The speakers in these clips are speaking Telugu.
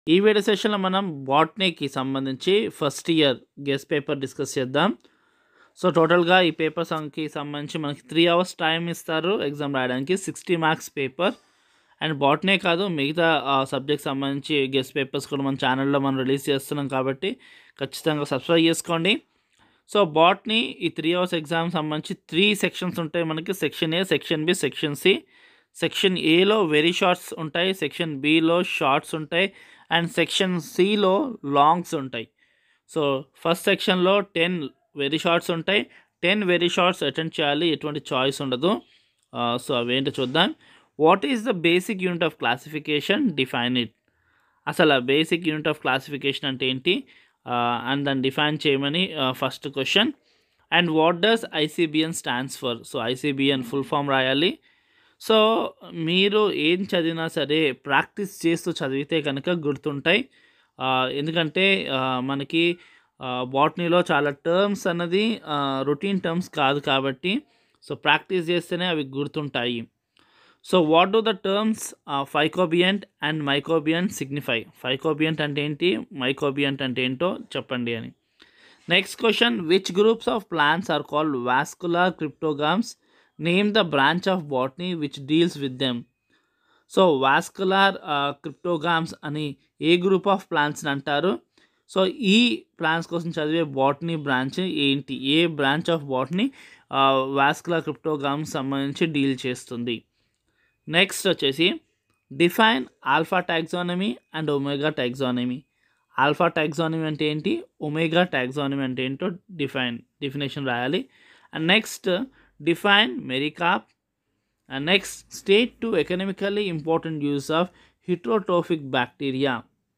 ఈ వీడియో సెషన్లో మనం బాటనీకి సంబంధించి first year guest paper discuss చేద్దాం. సో టోటల్గా ఈ పేపర్స్కి సంబంధించి మనకి 3 hours టైం ఇస్తారు ఎగ్జామ్ రాయడానికి. 60 marks పేపర్. అండ్ బాటనీ కాదు, మిగతా సబ్జెక్ట్ సంబంధించి గెస్ట్ పేపర్స్ కూడా మన ఛానల్లో మనం రిలీజ్ చేస్తున్నాం కాబట్టి ఖచ్చితంగా సబ్స్క్రైబ్ చేసుకోండి. సో బాటనీ ఈ 3 hours ఎగ్జామ్ సంబంధించి 3 sections ఉంటాయి మనకి. Section A, section B, section C. Section ఏలో వెరీ షార్ట్స్ ఉంటాయి, సెక్షన్ బిలో షార్ట్స్ ఉంటాయి, అండ్ సెక్షన్ సిలో లాంగ్స్ ఉంటాయి. సో ఫస్ట్ సెక్షన్లో 10 వెరీ షార్ట్స్ ఉంటాయి. 10 వెరీ షార్ట్స్ అటెండ్ చేయాలి, ఎటువంటి చాయిస్ ఉండదు. సో అవేంటో చూద్దాం. What is the basic unit of classification? Define it. అసలు బేసిక్ యూనిట్ ఆఫ్ క్లాసిఫికేషన్ అంటే ఏంటి అండ్ దాన్ని డిఫైన్ చేయమని first question. And what does ICBN stands for? So ICBN full form రాయాలి. సో మీరు ఏం చదివినా సరే ప్రాక్టీస్ చేస్తూ చదివితే కనుక గుర్తుంటాయి. ఎందుకంటే మనకి బాటనీలో చాలా టర్మ్స్ అన్నది రొటీన్ టర్మ్స్ కాదు కాబట్టి సో ప్రాక్టీస్ చేస్తేనే అవి గుర్తుంటాయి. So what do the terms phycobiont and mycobiont signify? Phycobiont అంటే ఏంటి, మైకోబియంట్ అంటే ఏంటో చెప్పండి అని. Next question, which groups of plants are called vascular cryptogams? Name the branch of botany which deals with them. So vascular cryptogams అని ఏ గ్రూప్ ఆఫ్ ప్లాంట్స్ని అంటారు? సో ఈ ప్లాంట్స్ కోసం చదివే బాటనీ బ్రాంచ్ ఏంటి? ఏ branch of botany vascular cryptogams సంబంధించి డీల్ చేస్తుంది? నెక్స్ట్ వచ్చేసి define alpha taxonomy and omega taxonomy. Alpha taxonomy అంటే ఏంటి, ఒమేగా టాక్సానమీ అంటే ఏంటో డిఫినేషన్ రాయాలి. And next define mericarp. And next state two economically important use of heterotrophic bacteria.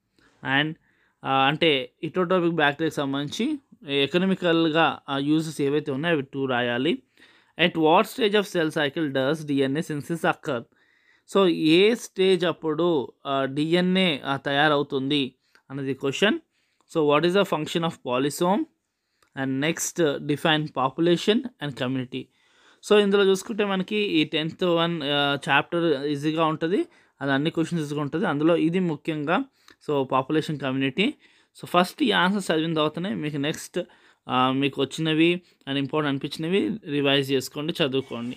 And అంటే హిట్రోట్రోఫిక్ బ్యాక్టీరియాకి సంబంధించి ఎకనామికల్గా యూజెస్ ఏవైతే ఉన్నాయో అవి 2 రాయాలి. At what stage of cell cycle does DNA synthesis occur? So ఏ స్టేజ్ అప్పుడు డిఎన్ఏ తయారవుతుంది అన్నది question. So what is the function of polysome? And next define population and community. So ఇందులో చూసుకుంటే మనకి ఈ 10th one చాప్టర్ ఈజీగా ఉంటుంది, అది అన్ని క్వశ్చన్స్ ఈజీగా ఉంటుంది. అందులో ఇది ముఖ్యంగా so population community. So first ఈ ఆన్సర్స్ చదివిన తర్వాతనే మీకు నెక్స్ట్ మీకు వచ్చినవి అండ్ ఇంపార్టెంట్ అనిపించినవి రివైజ్ చేసుకోండి, చదువుకోండి.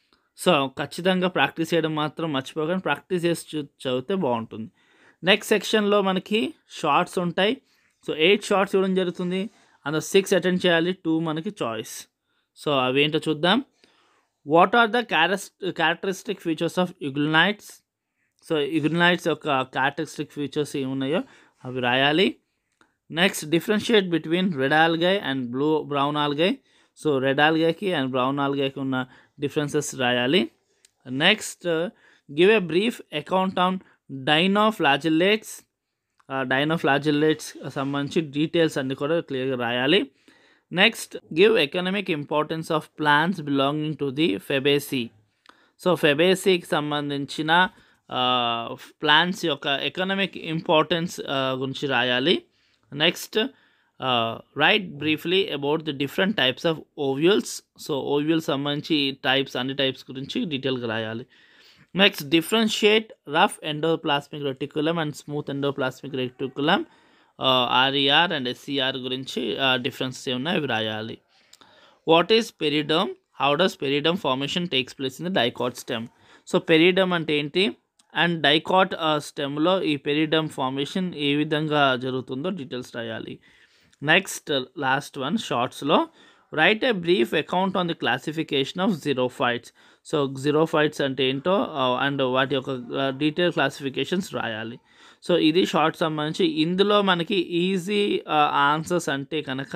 సో ఖచ్చితంగా ప్రాక్టీస్ చేయడం మాత్రం మర్చిపోకండి, ప్రాక్టీస్ చేసి చదివితే బాగుంటుంది. నెక్స్ట్ సెక్షన్లో మనకి షార్ట్స్ ఉంటాయి. సో 8 షార్ట్స్ ఇవ్వడం జరుగుతుంది, అందులో 6 అటెండ్ చేయాలి, 2 మనకి చాయిస్. సో అవేంటో చూద్దాం. What are the characteristic features of euglenoids? So euglenoids యొక్క క్యారెక్టరిస్టిక్ ఫీచర్స్ ఏమున్నాయో అవి రాయాలి. Next differentiate between red algae and brown algae. So red ఆల్గాయ్కి అండ్ బ్రౌన్ ఆల్గాయ్కి ఉన్న డిఫరెన్సెస్ రాయాలి. Next give a brief account on dinoflagellates. Dinoflagellates సంబంధించి డీటెయిల్స్ అన్నీ కూడా క్లియర్గా రాయాలి. Next give economic importance of plants belonging to the fabaceae. So ఫెబేసీకి సంబంధించిన ప్లాంట్స్ యొక్క ఎకనామిక్ ఇంపార్టెన్స్ గురించి రాయాలి. Next right briefly about the different types of ovules. So ovules సంబంధించి టైప్స్, అన్ని టైప్స్ గురించి డీటెయిల్గా రాయాలి. Next differentiate rough endoplasmic reticulum and smooth endoplasmic reticulum, RER and SCR గురించి డిఫరెన్సెస్ ఏమున్నాయి అవి రాయాలి. What is periderm? How does periderm formation takes place in the dicot stem? So periderm అంటే ఏంటి అండ్ డైకాట్ స్టెమ్లో ఈ పెరిడమ్ ఫార్మేషన్ ఏ విధంగా జరుగుతుందో డీటెయిల్స్ రాయాలి. నెక్స్ట్ లాస్ట్ వన్ షార్ట్స్లో write a brief account on the classification of xerophytes. So xerophytes అంటే ఏంటో అండ్ వాటి యొక్క డీటెయిల్ క్లాసిఫికేషన్స్ రాయాలి. సో ఇది షార్ట్ సంబంధించి. ఇందులో మనకి ఈజీ ఆన్సర్స్ అంటే కనుక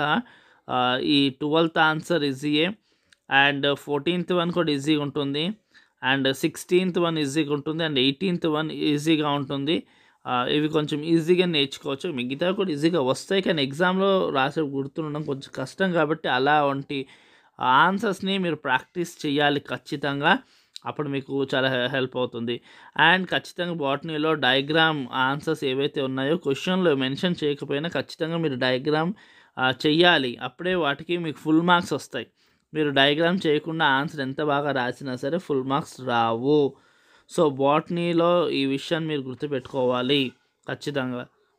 ఈ 12th answer ఈజీయే, and 14th one కూడా ఈజీగా ఉంటుంది, అండ్ 16th one ఈజీగా ఉంటుంది, అండ్ 18th one ఈజీగా ఉంటుంది. ఇవి కొంచెం ఈజీగా నేర్చుకోవచ్చు, మిగతా కూడా ఈజీగా వస్తాయి, కానీ ఎగ్జామ్లో రాసే గుర్తుండడం కొంచెం కష్టం కాబట్టి అలా వంటి ఆన్సర్స్ని మీరు ప్రాక్టీస్ చేయాలి ఖచ్చితంగా, అప్పుడు మీకు చాలా హెల్ప్ అవుతుంది. అండ్ ఖచ్చితంగా బాటనీలో డయాగ్రామ్ ఆన్సర్స్ ఏవైతే ఉన్నాయో క్వశ్చన్లో మెన్షన్ చేయకపోయినా ఖచ్చితంగా మీరు డయాగ్రామ్ చెయ్యాలి, అప్పుడే వాటికి మీకు ఫుల్ మార్క్స్ వస్తాయి. మీరు డయాగ్రామ్ చేయకుండా ఆన్సర్ ఎంత బాగా రాసినా సరే ఫుల్ మార్క్స్ రావు. సో బాటనీలో ఈ విషయాన్ని మీరు గుర్తుపెట్టుకోవాలి ఖచ్చితంగా.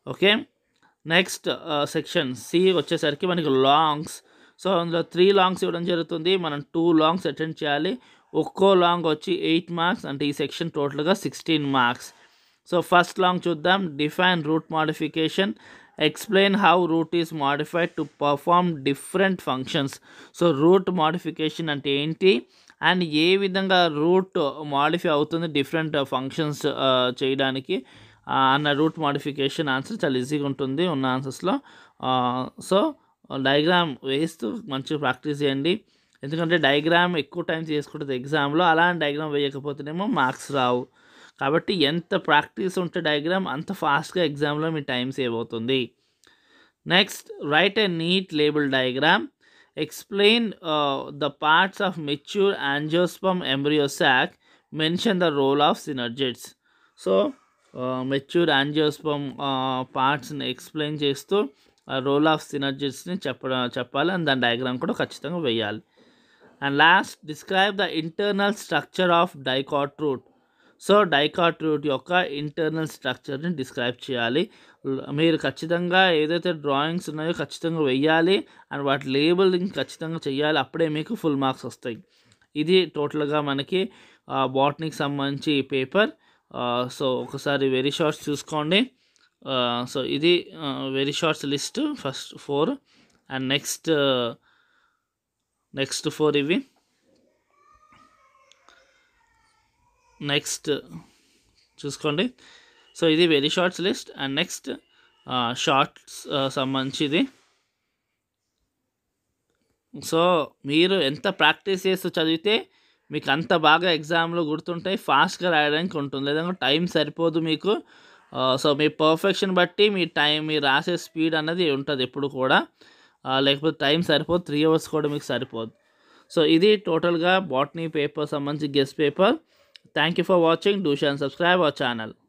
ఓకే. నెక్స్ట్ సెక్షన్ సి వచ్చేసరికి మనకి లాంగ్స్. సో అందులో 3 లాంగ్స్ ఇవ్వడం జరుగుతుంది. మనం 2 లాంగ్స్ అటెండ్ చేయాలి. ఒక్కో లాంగ్ వచ్చి 8 మార్క్స్, అంటే ఈ సెక్షన్ టోటల్గా 16 మార్క్స్. సో ఫస్ట్ లాంగ్ చూద్దాం. Define root modification, explain how root is modified to perform different functions. So root modification అంటే ఏంటి అండ్ ఏ విధంగా రూట్ మోడిఫై అవుతుంది డిఫరెంట్ ఫంక్షన్స్ చేయడానికి అన్న రూట్ మోడిఫికేషన్ ఆన్సర్ చాలా ఈజీగా ఉంటుంది ఉన్న ఆన్సర్స్లో. సో డయాగ్రామ్ వేస్తూ మంచిగా ప్రాక్టీస్ చేయండి, ఎందుకంటే డయాగ్రామ్ ఎక్కువ టైం చేసుకుంటుంది ఎగ్జామ్లో. అలాంటి డయాగ్రామ్ వేయకపోతేనేమో మార్క్స్ రావు. కాబట్టి ఎంత ప్రాక్టీస్ ఉంటే డయాగ్రామ్ అంత ఫాస్ట్గా ఎగ్జామ్లో మీ టైం సేవ్ అవుతుంది. Next, write a neat label diagram. Explain the parts of mature angiosperm embryo sac. Mention the role of synergids. So mature angiosperm పార్ట్స్ని ఎక్స్ప్లెయిన్ చేస్తూ రోల్ ఆఫ్ సినర్జిడ్స్ని చెప్పాలి అండ్ దాని డయాగ్రామ్ కూడా ఖచ్చితంగా వేయాలి. And last, describe the internal structure of dicot root. So dicot root యొక్క ఇంటర్నల్ స్ట్రక్చర్ని డిస్క్రైబ్ చేయాలి. మీరు ఖచ్చితంగా ఏదైతే డ్రాయింగ్స్ ఉన్నాయో ఖచ్చితంగా వెయ్యాలి అండ్ వాటి లేబులింగ్ ఖచ్చితంగా చేయాలి, అప్పుడే మీకు ఫుల్ మార్క్స్ వస్తాయి. ఇది టోటల్గా మనకి బాటనీకి సంబంధించి పేపర్. సో ఒకసారి వెరీ షార్ట్స్ చూసుకోండి. సో ఇది very shorts list, first 4 and next 4 ఇవి. నెక్స్ట్ చూసుకోండి. సో ఇది very shorts list and next shorts సంబంధించి. సో మీరు ఎంత ప్రాక్టీస్ చేస్తూ చదివితే మీకు అంత బాగా ఎగ్జామ్లో గుర్తుంటాయి, ఫాస్ట్గా రాయడానికి ఉంటుంది. లేదంటే టైం సరిపోదు మీకు. సో మీ పర్ఫెక్షన్ బట్టి మీ టైం, మీరు రాసే స్పీడ్ అన్నది ఉంటుంది ఎప్పుడు కూడా. లేకపోతే టైం సరిపోదు, 3 అవర్స్ కూడా మీకు సరిపోదు. సో ఇది టోటల్గా బాటనీ పేపర్ సంబంధించి guest paper. Thank you for watching. Do share and subscribe our channel.